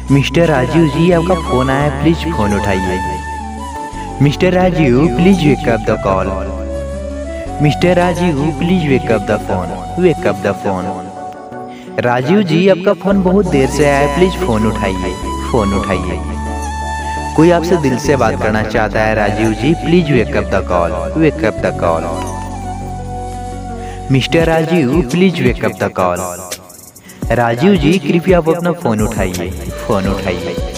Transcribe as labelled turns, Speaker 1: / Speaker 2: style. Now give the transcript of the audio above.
Speaker 1: Mister Rajiv ji, आपका phone आया, please phone उठाइए। Mister Rajeev, please wake up the call. Mister Rajeev, please wake up the phone, wake up the phone. Rajeev ji, आपका phone बहुत देर से आया है, प्लीज फोन उठाइए, फोन उठाइए। कोई आपसे दिल से बात करना चाहता है Rajeev ji, please wake up the call, wake up the call. Mister Rajeev, please wake up the call. Rajeev ji, कृपया आप अपना फोन उठाइए, फोन उठाइए।